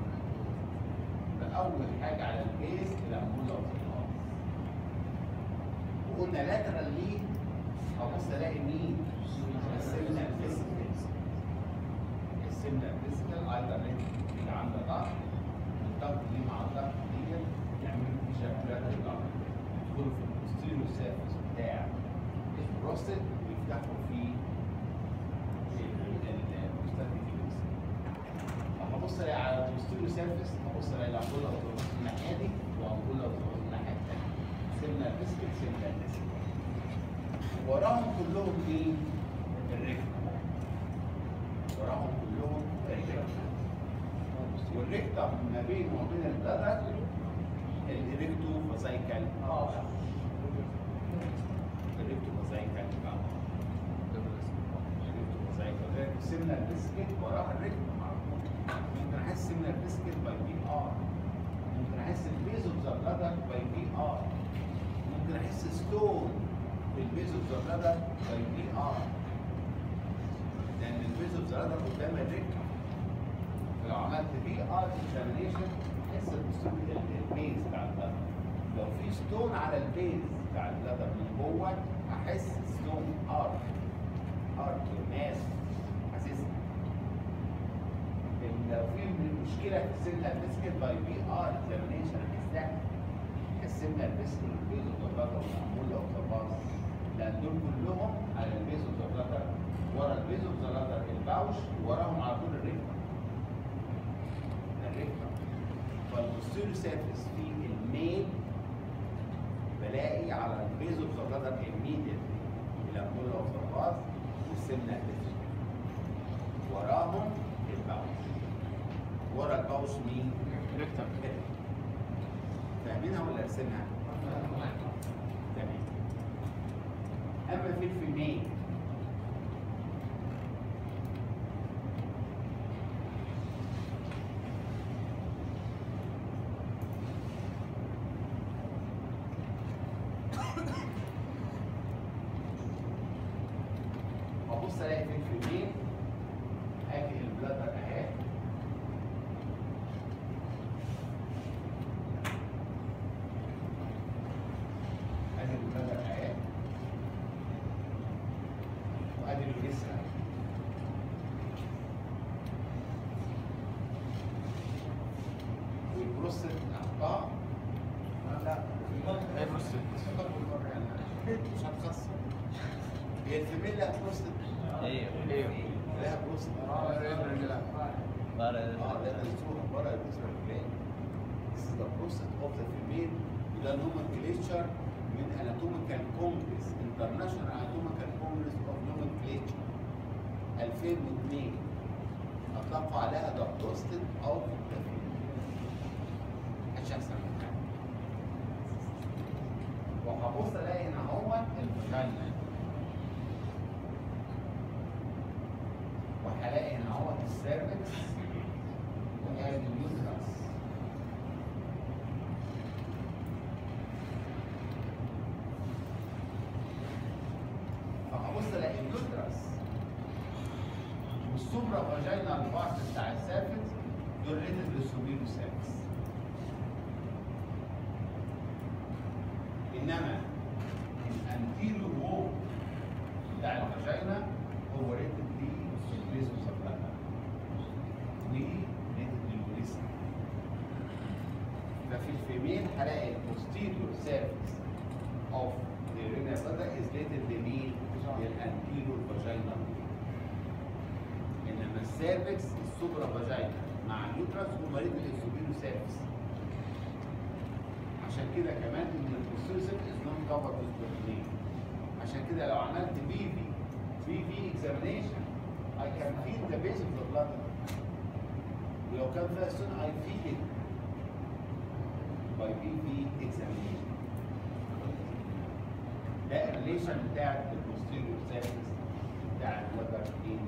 اول حاجه على البيس الامبولا اوبزرفاس. وقلنا لاترال ليه هبص الاقي مين؟ السيمنال فيسيكال. السيمنال فيسيكال ايضا اللي عندها ضغط. الضغط دي مع الضغط دي يعملوا في شكل لاترال ضغط. يدخلوا في البوستيريور سيرفيس بتاع البروستات ويفتحوا فيه البروستاتيك. هبص الاقي على البوستيريور سيرفيس هبص الاقي الامبولا اوبزرفاس الناحيه دي وامبولا اوبزرفاس الناحيه الثانيه. سيمنال فيسيكال سيمنال فيسيكال. وراهم كلهم مين؟ الريكتم. وراهم كلهم الريكتم. والريكتم ما بينه وبين البلادر الريكتو فازايكال. الريكتو فازايكال. الريكتو فازايكال. السيمنال فيسيكال وراها الريكتم. ممكن احس السيمنال فيسيكال باي بي ار. ممكن احس البيز اوف ذا بلادر باي بي ار. ممكن احس ستون في البيز اوف ذا بلادر باي بي ار. لان البيز اوف ذا بلادر قدام الريكتم. لو عملت بي ار اكزامينيشن احس البيز بتاع البلادر. لو في ستون على البيز بتاع البلادر من جوه احس ستون ارك. ارك ماس حاسسها. لو في مشكله في السيمنال فيسيكال باي بي ار اكزامينيشن احسها. السيمنال فيسيكال والبيز اوف ذا بلادر والامبولا اوف ذا باص. لان دول كلهم على البيز اوف ذا بلادر. ورا البيز اوف ذا بلادر الباوش وراهم على طول الريكتم. الريكتم. فالبوستيريور سيرفيس في الميل بلاقي على البيز اوف ذا بلادر immediately الامبولا اوف ذا باص والسيمنال فيسيكال. وراهم الباوش. ورا الباوش مين؟ ريكتم. فاهمينها ولا ارسمها؟ تمام. اما في الفيميل هبص الاقي في الفيميل ادي البلادر اهي. ادي البلادر اهي. وادي الجسم. والبروستات احطها. لا هي بروستات. مش هتخسر. هي الفيميل لها بروستات. ايوه ايوه. لها بروستات. اه اه ده الصوره بره الجسم الفلاني. This is the prostate of the female. وده nomenclature من anatomical congress international anatomical congress of nomenclature ألفين واثنين. اطلقوا عليها the prostate of the female. محدش احسن من حاجه. وهبص الاقي هنا اهوت الفاجينا. وهلاقي هنا اهوت السيرفكس وادي اليوترس. ابص الاقي اليوترس والسوبرا فاجينال بارت بتاع السيرفكس دول ريتد للسوبيريور سيرفكس. انما الانتيريور وول بتاع الفاجينا هو ريتد للبيزوس سبلاتا وريتد للوريسا. ففي الفيميل هلاقي البوستيريور سيرفكس اوف the urina bladder is rated لمين؟ للانتيريور فاجينا. انما السيرفكس السوبرا فاجينا مع اليوترس هم ريتد للسوبيريور سيرفكس. عشان كده كمان ان البوستيريور سيرفكس از نوت كفرد بالبروتين. عشان كده لو عملت بي في بي في اكزامينيشن I can feel the base of the bladder. ولو كان فيها ستون I feel it by بي في examination. ده الريليشن بتاعت البوستيريور سيرفكس بتاع البلادر في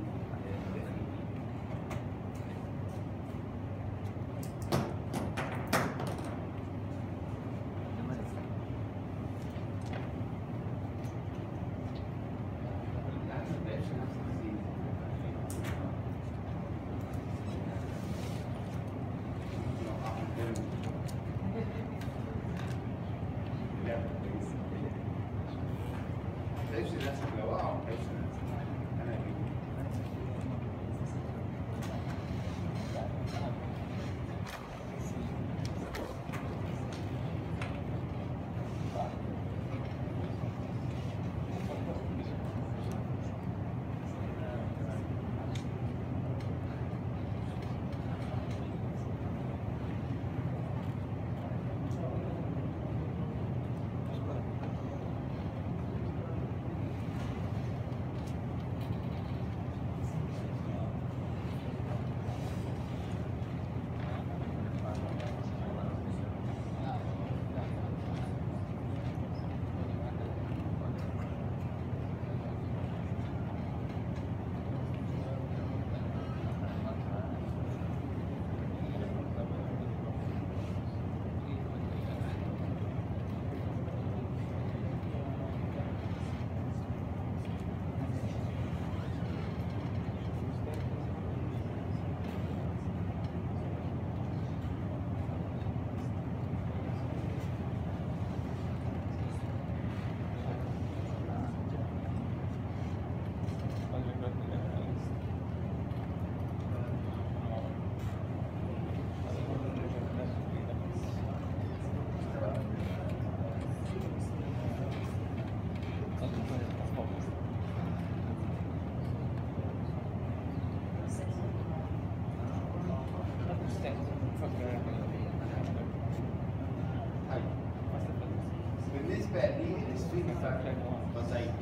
بالنسبه للسفينكتر بازايك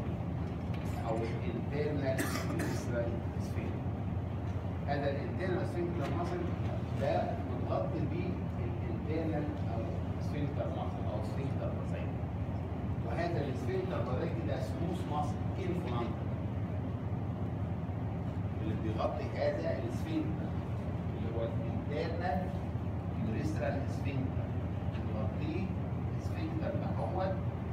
او الانترنال سفينكتر، هذا الانترنال سفينكتر ماسل ده متغطي بيه الانترنال او سفينكتر ماسل او سفينكتر بازايك. وهذا السفينكتر بازايك ده سموث ماسل انفلانت اللي بيغطي هذا السفينكتر اللي هو الانترنال يوريسترال سفينكتر، بيغطيه السفينكتر دهوت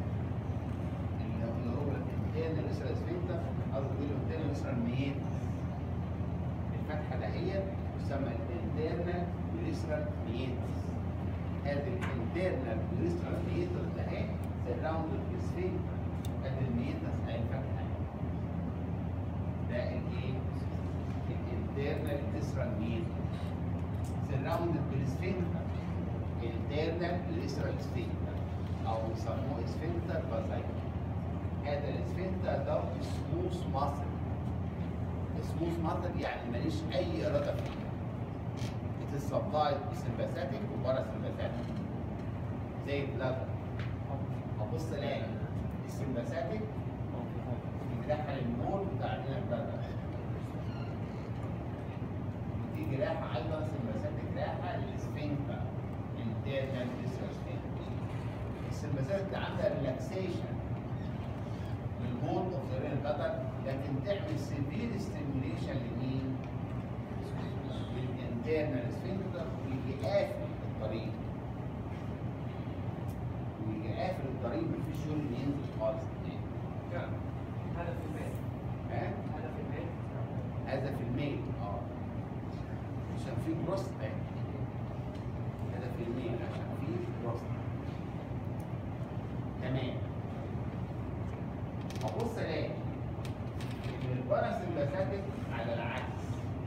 اللي هو الانترنال يوريسترال سفينكتر، قصدي الانترنال يوريسترال ميت. الفتحه دهيت تسمى الانترنال يوريسترال ميت. هذا الانترنال يوريسترال ميت ده اهي سراوند السفينكتر، هذا الميتس اهي الفتحه ده الايه؟ الانترنال يوريسترال ميت سراوند بالسفينكتر، internal visceral sphincter او يسموه sphincter بازايك. هذا السفنكتر ده سموث ماسل. سموث ماسل يعني ماليش اي اراده فيه. It is supplied بسمباثيك وباراسمباثيك زي البلادر. هبص الاقي السمباثيك بيدخل النور بتاع البلادر، دي جراحه ايضا سمباثيك جراحه للسفنكتر internal visceral sphincter. السمباثيك عندها ريلاكسيشن للبول اوف ذا رينال بلادر، لكن تعمل سيفير ستيميوليشن لمين؟ للانترنال سفنكتر، ويجي قافل الطريق. ويجي قافل الطريق مفيش يورين ينزل خالص تاني. هذا في البيت. الباراسمباثيك على العكس.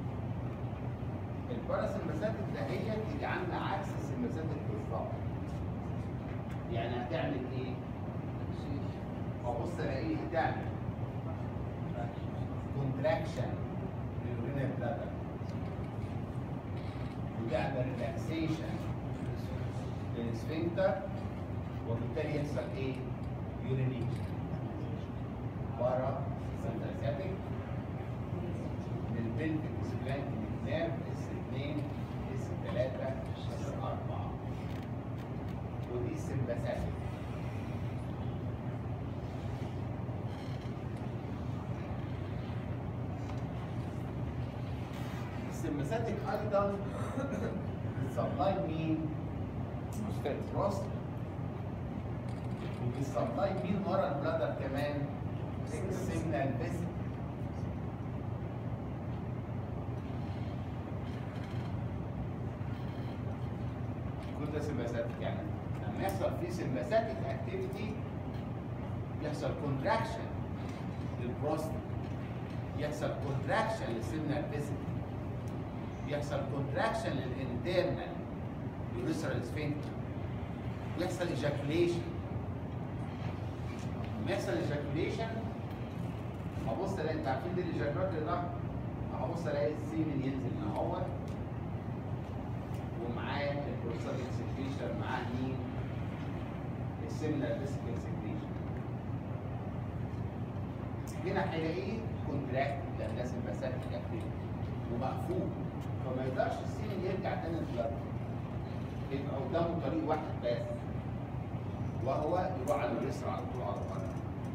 الباراسمباثيك ده هي تيجي عامله عكس السمباثيك بالظبط. يعني هتعمل ايه؟ ابص الاقيه تعمل كونتراكشن للورينال بلادر، وتعمل ريلاكسيشن للسفنكتر، وبالتالي يحصل ايه؟ يورينيشن. بارا سمباثيك للبلفيك سبلانكينج نيرف اس اثنين اس ثلاثة اس أربعة، ودي سمباثيك. السمباثيك ايضا بتسبلاي مين؟ بروستات. وبتسبلاي مين ورا البلادر كمان؟ السيجنال فيسل. كل ده سمباثيك. يعني لما يحصل فيه سمباثيك اكتيفيتي يحصل كونتراكشن للبروستات، يحصل كونتراكشن للسيجنال فيسل، يحصل كونتراكشن للانترنال يوريثرال سفنكتر، ويحصل ايجاكوليشن. لما يحصل ايجاكوليشن هبص الاقي، انتوا عارفين دي الايجاكولات ده، هبص الاقي السيمن ينزل من اهوت، ومعاه البروستاتيك سكريشن، معاه مين؟ السيمنال فيسيكال سكريشن. هنا هيلاقيه كونتراكت لان سمباثيك اكتيفيتي ومقفول، فما يقدرش السيمن يرجع تاني للبلد. يبقى قدامه طريق واحد بس، وهو يروح على اليسرى على طول على القدم.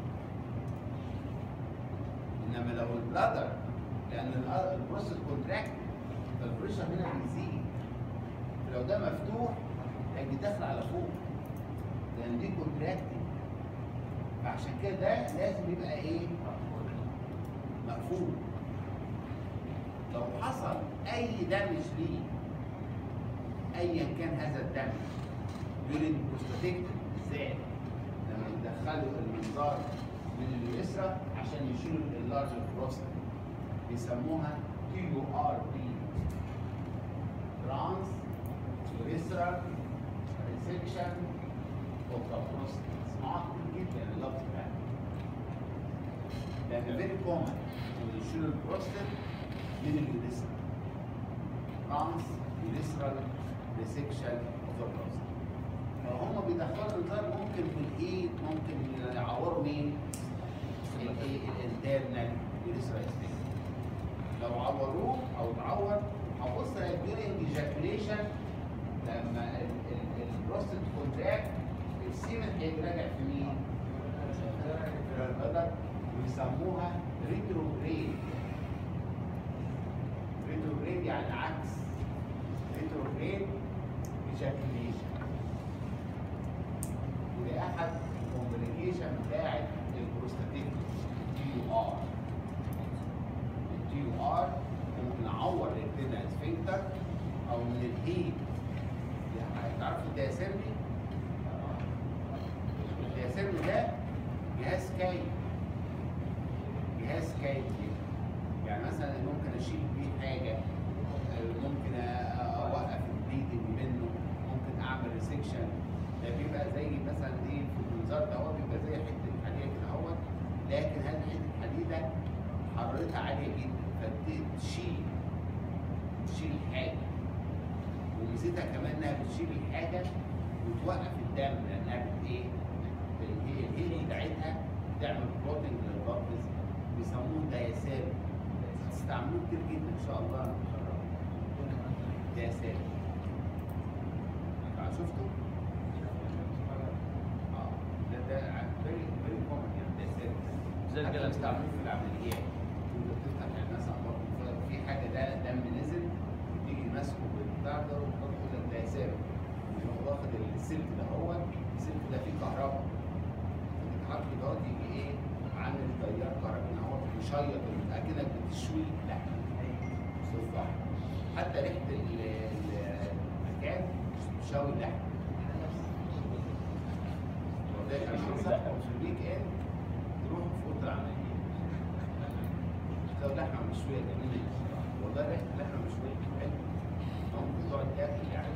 انما لو البلادر، لان البروستات كونتراكت فالبريشر هنا بيزيد، لو ده مفتوح هيجي داخل على فوق لان دي كونتراكتنج، فعشان كده ده لازم يبقى ايه؟ مقفول. لو حصل اي دمج ليه ايا كان هذا الدمج يورين بروستاتيك بالذات، لما يدخلوا المنظار من اليسرى عشان يشيلوا اللارج بروستات بيسموها تي يو ار بي، ترانس يوريثرال ريسكشن اوف ذا بروستات. اسمعوها كتير جدا اللفظ ده، لان فيري كومن ان يشيلوا البروستات من اليوريثرا. ترانس يوريثرال ريسكشن اوف ذا بروستات. فهم بيدخلوا النظام ممكن بالايد، ممكن يعوروا مين؟ الايه؟ الانترنال يوريثرال سفنكتر. لو عوروه او اتعور هبص الاقي during ejaculation لما البروستات كونتراكت السيمن هيتراجع في مين؟ في البلد، ويسموها ريتروجريد. ريتروجريد يعني عكس. ريتروجريد ejaculation. ودي احد الكومبليكيشن بتاعت البروستاتيك تي يو ار. التي يو ار ممكن اعور الانترنال سفنكتر او من الهيد. يعني تعرفوا الدياسيرمي؟ الدياسيرمي ده جهاز كاي. جهاز كاي يعني مثلا ممكن اشيل بيه حاجه، ممكن اوقف البليدنج منه، ممكن اعمل ريسكشن. ده بيبقى زي مثلا ايه في المنظار ده، هو بيبقى زي حته حديده كده اهوت، لكن هذه حته حديده حرارتها عاليه جدا فتشيل تشيل الحاجه. وميزتها كمان انها بتشيل الحاجه وتوقف الدم، لانها بت ايه؟ الهيل بتاعتها بتعمل بلوتنج للبابلز، بيسموه دياسيرم. هتستعملوه كتير جدا ان شاء الله. دياسيرم شفتوا؟ اه ده ده فيري فيري كومن يعني دياسيرم. زي الجلد بيستعملوه في العمليات. انت بتفتح يعني مثلا برضه في حاجه ده دم نزل تيجي ماسكه بالبتاع ده وتحط لك دياسيرم، يروح واخد السلك ده، هو السلك ده فيه كهرباء، فتتحط دوت يجي ايه؟ عامل تيار كهربائي اهو مشيط اكنك بتشوي لحم صوف واحد، حتى ريحه المكان شوي لحم. وده كان صح في الويك اند تروح في اوضه العمليات. لحمه مشويه جميله والله، ريحه لحمه مشويه حلوه، ممكن تقعد تاكل يعني.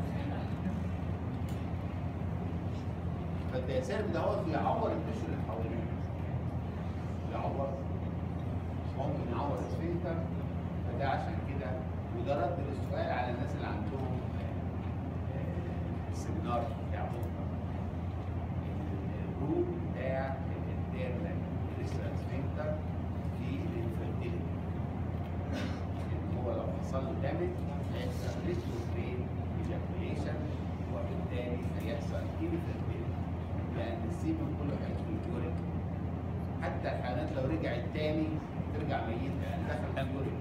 فالدياسير ده هو بيعور التشو اللي حواليه، يعور، ممكن يعور السفنكتر. فده عشان كده، وده رد للسؤال على الناس اللي عندهم السيمينار بتاعهم، الجروب بتاع الانترنال ريسترال سفنكتر في الانفيرتيليتي، ان هو لو حصل له دامج هيحصل ريتروجريد ايجاكوليشن، وبالتالي هيحصل انفيرتيليتي، لان السيمن كله هيدخل اليورين. حتى الحالات لو رجعت تاني ترجع ميته لان دخل في اليورين.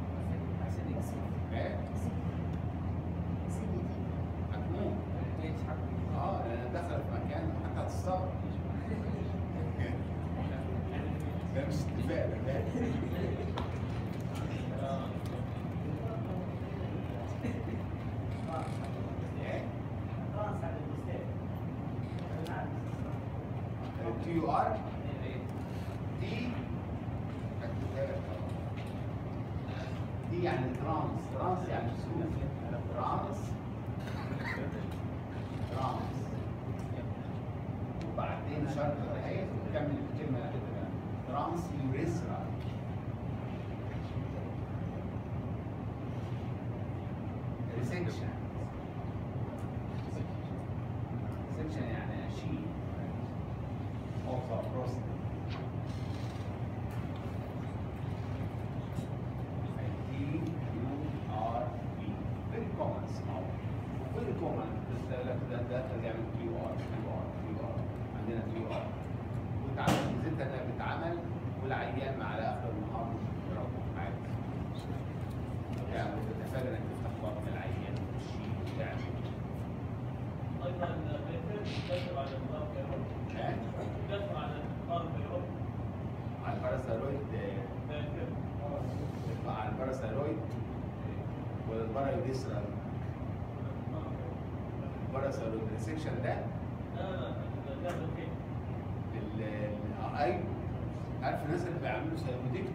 هتموت. اه لان دخل في مكان حتى هتستغرب. ده مش اتفاق ده. تي يو ار دي دي يعني ترانس، ترانس يعني سلوك، ترانس ترانس وبعدين شرط الرئيس وكمل الكلمه كده، ترانس يوريثرا. ريسكشن، ريسكشن يعني اشيل اوف بروستات. فيري كومن، بس ده ده بيعمل كيو ار كيو ار كيو ار، عندنا كيو ار وتعمل زيتها انها بتتعمل والعيان مع على اخر النهار بيروح عادي. يعني بتتفادى انك تفتح بطن العيان وتشيل وتعمل. ايضا بيتكتب على النظام كيروب. ها؟ بيتكتب على النظام كيروب. على الباراسايرويد، على الباراسايرويد ولا البارايوديسرال؟ الباراسايرويد ريسكشن ده؟ لا لا لا ده فين؟ ايوه، عارف الناس اللي بيعملوا سايبوديكتومي،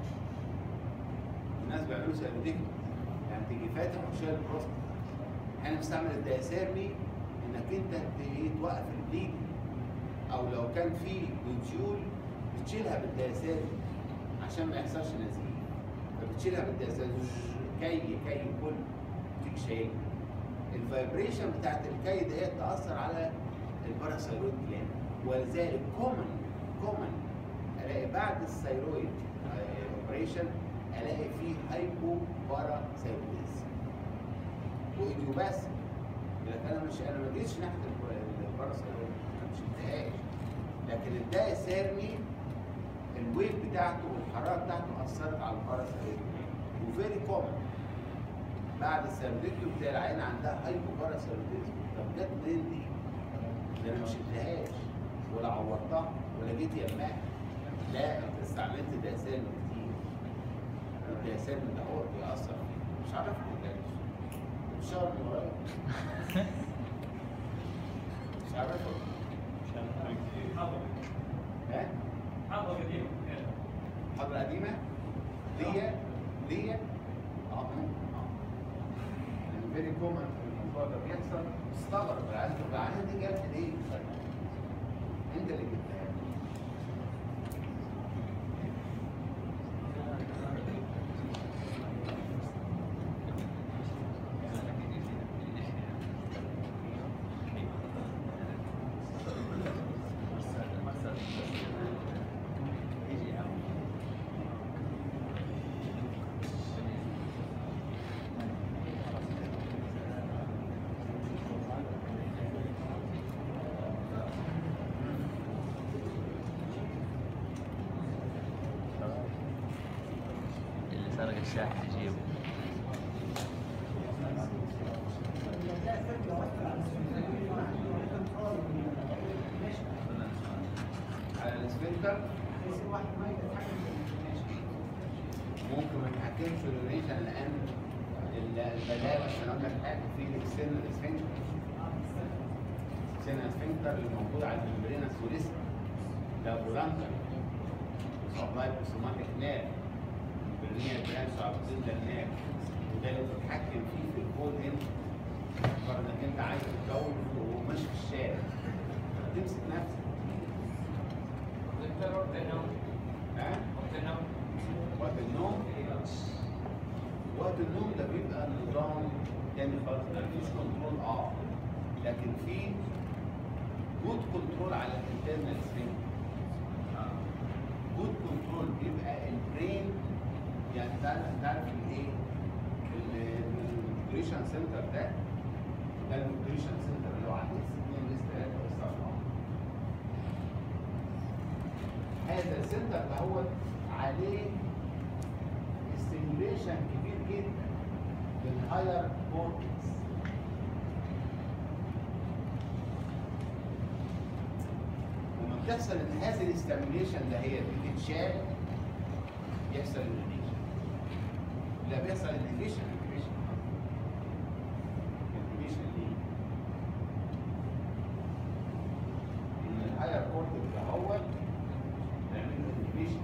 الناس بيعملوا سايبوديكتومي يعني تيجي فاتح وشايل البروستات. احنا بنستعمل الدياسيرمي انك انت توقف البليد، او لو كان في نوديول بتشيلها بالدياسيرمي عشان ما يحصلش نزيف، فبتشيلها بالدياسيرمي كي كي كله تيجي شايلها. الفايبريشن بتاعت الكي ديت تاثر على الباراسايرويد جلاند، ولذلك كومن كومن الاقي بعد الثايرويد اوبريشن الاقي فيه هايبو باراسايرويدزم وايديوباثي. لكن انا مش انا ما جيتش ناحيه الباراسايرويد، ما شفتهاش، لكن الدايسيرمي الويت بتاعته والحراره بتاعته اثرت على الباراسايرويد وفيري كومن. بعد السيرفيكتوم بتاع العين عندها هايبو باراسايرويدزم. طب جت منين دي؟ ده انا ما شفتهاش ولا عورتها ولا جيت يماها. لا، انت استعملت دياسيرم كتير. الدياسيرم ده هو بيأثر فيه. مش عارف كده مش شهر من قريب. مش عارفه. مش عارف. حاضر. ها؟ حاضر قديمة. حاضر قديمة؟ ليا ليا اه اه فيري كومن الموضوع ده بيحصل. استغرب العيال طب العيال دي جت ليه؟ انت اللي جبتها. سرق الشاحن يجيبه. على السفنكتر ممكن ما نتحكمش في اليوريشن لان البدايه عشان اقول لك حاجه في الاكسترنال سفنكتر. الاكسترنال سفنكتر اللي موجود على الممبرينا سوليستا ده برانكر وسبلاي بوسوماتيك نير برينيال برانش على البوزيشن هناك، وده اللي بتتحكم فيه في البول هنا. فرض انك انت عايز تتجوز وماشي في الشارع تمسك نفسك. دكتور وقت النوم ها؟ وقت النوم وقت النوم وقت النوم ده بيبقى نظام تاني خالص، مفيش كنترول اه لكن في جود كنترول على الانترنال سفنكتر. جود كنترول بيبقى البرين، يعني تعرف تعرف الايه؟ النيوتريشن سنتر ده ده النيوتريشن سنتر اللي هو على اس اتنين اس تلاتة اس اربعة. هذا السنتر ده هو عليه ستيميوليشن كبير جدا بالهاير كورتكس. لما بتحصل ان هذه الاستيميوليشن ده هي بتتشال يحصل انهبيشن. لا بيحصل انهبيشن انهبيشن انهبيشن ليه؟ ان الهاير كورتكس ده هو بيعمل له انهبيشن.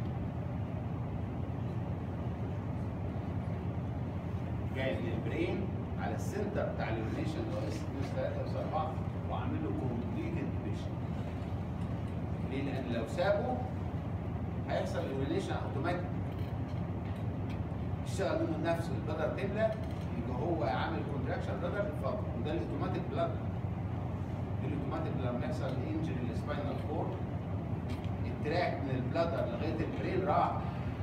جاي من البرين على السنتر بتاع اليورينيشن اللي هو اس اتنين اس تلاتة اس اربعة وعامل له كومبليت انهبيشن. ليه؟ لان لو سابه هيحصل اليورينيشن اوتوماتيك، يشتغل منه نفسه، البلدر تملى يبقى هو عامل كونتراكشن بلدر يتفضل، وده الاوتوماتيك بلدر. الاوتوماتيك لما يحصل انجري للسباينال كورد التراك من البلدر لغايه البرين راح.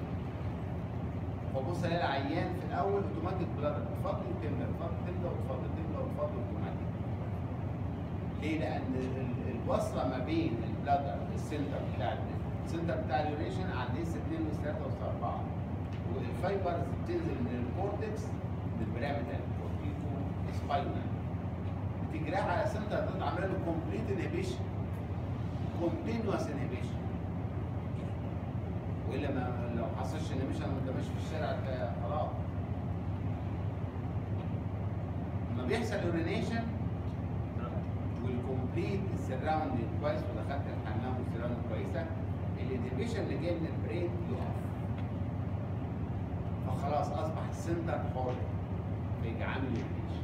فبص الاقي العيان في الاول اوتوماتيك بلادر تفضل وتملى تفضل تملى وتفضل تملى وتفضل اوتوماتيك. ليه؟ لان الوصله ما بين البلادر السنتر بتاع السنتر بتاع اليوريشن عند اس اتنين واس تلاتة واس اربعة، والفايبرز بتنزل من الكورتكس من البيراميدال كورتيكو سباينال بتجريها على السنتر ده عامله له كومبليت انهبيشن، كونتينوس انهبيشن. والا ما لو ما حصلش انهبيشن وانت ماشي في الشارع خلاص. لما بيحصل يورينيشن والكومبليت السراوندنج كويس ودخلت الحمام والسراوندنج كويسه، الانهبيشن اللي جاي من البرين يقف. فخلاص اصبح السنتر حر بيجي عامل يورينيشن.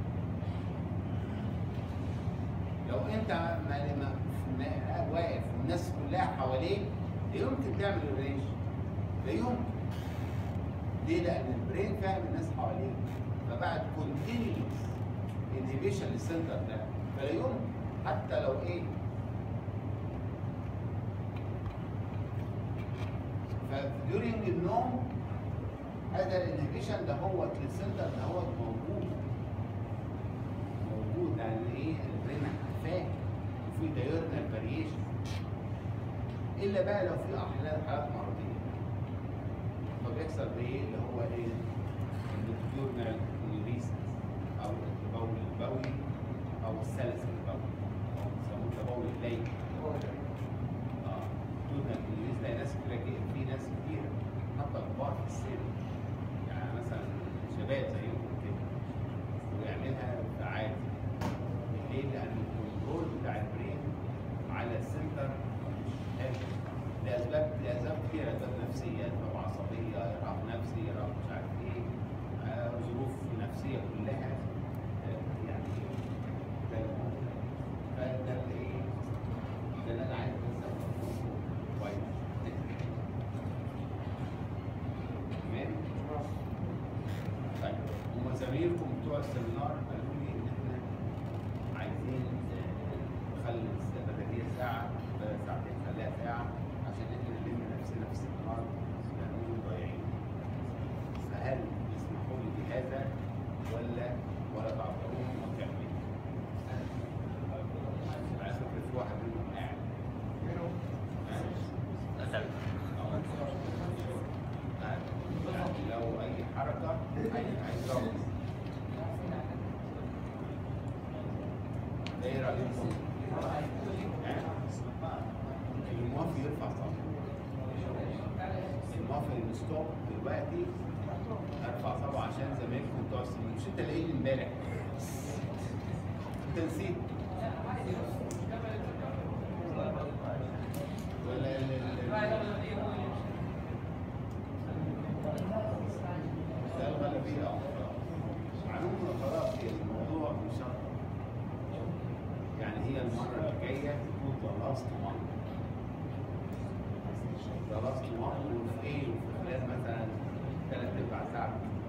لو انت ما ما واقف والناس كلها حواليك لا يمكن تعمل يورينيشن، لا يمكن. ليه؟ لان البرين فاهم الناس حواليك، فبعد كونتينيوس انهبيشن للسنتر ده فلا يمكن حتى لو ايه. فديورينج النوم هذا الانهبيشن ده هو للسنتر ده هو موجود موجود يعني ايه البرين فاهم وفي دايورنال فاريشن. الا بقى لو في احيانا حالات مرضيه فبيحصل بايه اللي هو ايه الديورنال نيوريسيس او التبول البولي او السلس البولي او بيسموه التبول الليلي. اه الديورنال نيوريسيس ده ناس كتير في ناس كتير حتى كبار في السن يعني مثلا شباب زيهم كده ويعملها عادي. ليه؟ لان الكنترول بتاع البرين على السنتر لأسباب لأسباب كتيرة، أسباب نفسية، أسباب عصبية، إرهاق نفسي، إرهاق مش عارف إيه، آه، ظروف نفسية كلها آه، يعني ده الموضوع. فده اللي إيه؟ ده اللي أنا عايز بس أفهمه كويس. تمام؟ طيب ومزاميركم بتوع السيمينار قالوا لي إن إحنا عايزين نخلي البدنية ساعة بدل ساعتين خليها ساعة عشان احنا نلم نفسنا في السيمينار لأنهم ضايعين. فهل يسمحوا لي بهذا ولا ولا تعطلوهم أو تعملوا؟ على فكرة في واحد منهم قاعد. يعني لو أي حركة هيضرب. إيه رأيكم؟ الموافي يرفع صبعه. الموافي الستوب دلوقتي ارفع صبعه عشان زمايلكم بتوع السنين. مش انت اللي قايل امبارح؟ انت نسيت؟ ولا ال بيئة وفراغ. علوم الفراغ هي الموضوع مشترك. يعني هي المرة الجاية تكون درست مرة. درست مرة وفي ايه؟ وفي خلال مثلا ثلاث ارباع ساعة.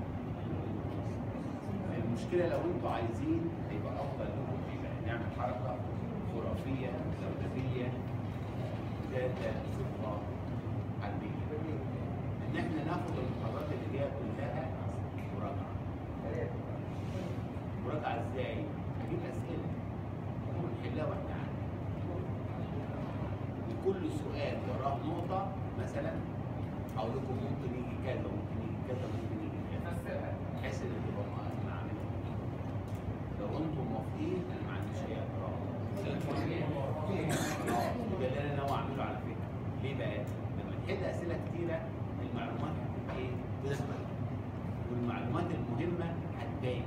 المشكلة لو انتوا عايزين هيبقى أفضل لكم فيها نعمل حركة خرافية دولية ذات صفات حربية. إن إحنا ناخد المحاضرات اللي جاية كلها مراجعة. مراجعة إزاي؟ هجيب أسئلة ونحلها وإحنا عارفين. وكل سؤال وراه نقطة مثلا أقول لكم ممكن يجي كذا ممكن يجي كذا ممكن يجي كذا. بحيث إن تبقى معاملة. لو أنتم موافقين أنا ما عنديش أي اعتراض. وده اللي أنا ناوي أعمله على فكرة. ليه بقى؟ لما نحل أسئلة كتيرة المعلومات هتبقى إيه؟ تثبت. والمعلومات المهمة هتبان.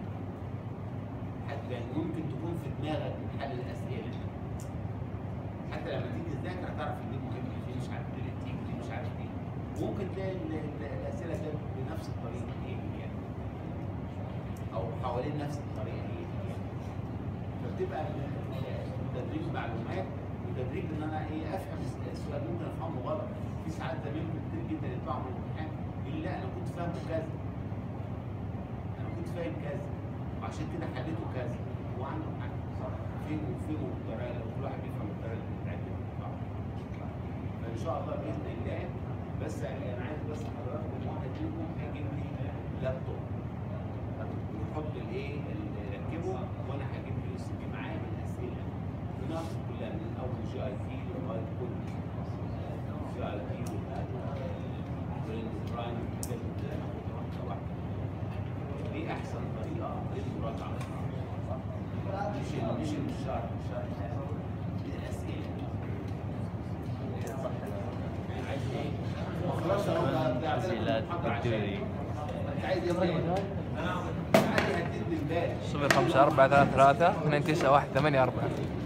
هتبان ممكن تكون في دماغك من حل الأسئلة. حتى لما تيجي تذاكر هتعرف إن دي مهمة، دي مش عارف دي تيجي دي مش عارف إيه. ممكن تلاقي الأسئلة جت بنفس الطريقة إيه يعني. أو حوالين نفس الطريقة إيه يعني. فبتبقى تدريب معلومات وتدريب إن أنا إيه أفهم السؤال ممكن أفهمه غلط. في ساعات زمايلكم كتير جدا يطلعوا من الامتحان يقول لي لا أنا كنت فاهمه كذا. أنا كنت فاهم كذا وعشان كده حليته كذا. هو عنده حق صح. فين وفين والطريقة لو كل واحد بيفهم الطريقة اللي بتتعلم صح. فإن شاء الله بإذن الله بس أنا عايز بس حضراتكم واحد منكم هيجيب لي لابتوب. ونحط الإيه اللي يركبه وأنا هجيب له يو اس بي معايا بالأسئلة. بناخد كلها من أول جي أي تي لغاية كل جي أي تي والبرايم كده واحدة واحدة. دي أحسن طريقة للمراجعة. مش مش الشرح الشرح دي الأسئلة. عايز إيه؟ خلاص أهو ده أسئلة دكتوري. أنت عايز إيه طيب؟ أنا عادي هديك من بالك. صفر خمسة أربعة ثلاثة ثلاثة اثنين تسعة واحد ثمانية أربعة.